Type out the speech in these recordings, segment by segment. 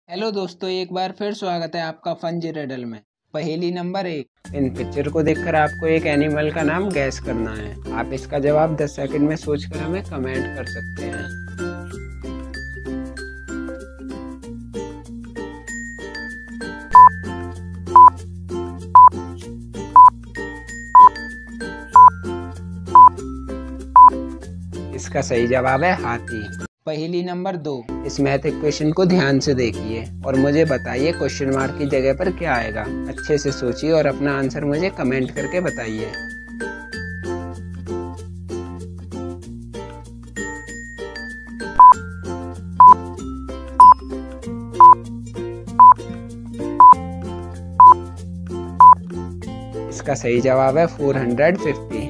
Hello दोस्तों, एक बार फिर स्वागत है आपका फंजी रिडल में। पहेली नंबर 1। इन पिक्चर को देखकर आपको एक एनिमल का नाम गैस करना है। आप इसका जवाब 10 सेकंड में सोचकर हमें कमेंट कर सकते हैं। इसका सही जवाब है हाथी। पहेली नंबर 2। इस मैथ इक्वेशन को ध्यान से देखिए और मुझे बताइए क्वेश्चन मार्क की जगह पर क्या आएगा। अच्छे से सोचिए और अपना आंसर मुझे कमेंट करके बताइए। इसका सही जवाब है 450।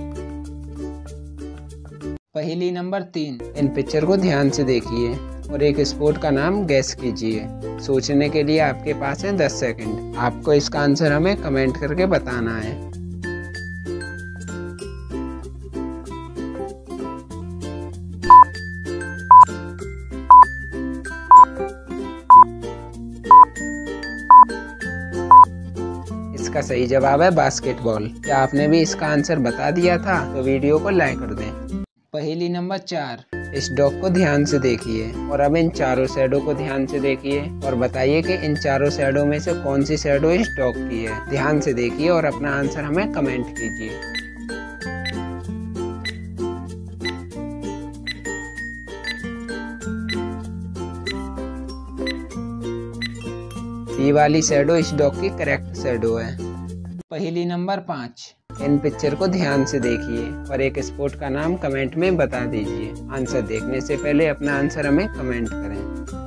पहेली नंबर 3। इन पिक्चर को ध्यान से देखिए और एक स्पोर्ट का नाम गैस कीजिए। सोचने के लिए आपके पास है 10 सेकंड। आपको इसका आंसर हमें कमेंट करके बताना है। इसका सही जवाब है बास्केटबॉल। क्या आपने भी इसका आंसर बता दिया था? तो वीडियो को लाइक कर दें। पहेली नंबर 4। इस डॉग को ध्यान से देखिए और अब इन चारों शैडो को ध्यान से देखिए और बताइए कि इन चारों शैडो में से कौन सी शैडो इस डॉग की है। ध्यान से देखिए और अपना आंसर हमें कमेंट कीजिए। सी वाली शैडो इस डॉग की करेक्ट शैडो है। पहेली नंबर 5। इन पिक्चर को ध्यान से देखिए और एक स्पोर्ट का नाम कमेंट में बता दीजिए। आंसर देखने से पहले अपना आंसर हमें कमेंट करें।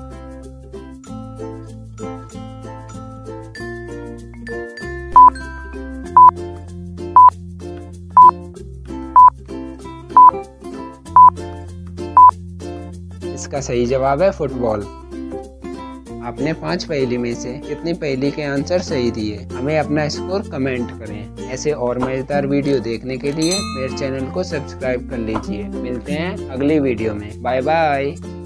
इसका सही जवाब है फुटबॉल। आपने 5 पहेली में से कितनी पहेली के आंसर सही दिए? हमें अपना स्कोर कमेंट करें। ऐसे और मजेदार वीडियो देखने के लिए मेरे चैनल को सब्सक्राइब कर लीजिए। मिलते हैं अगली वीडियो में। Bye bye.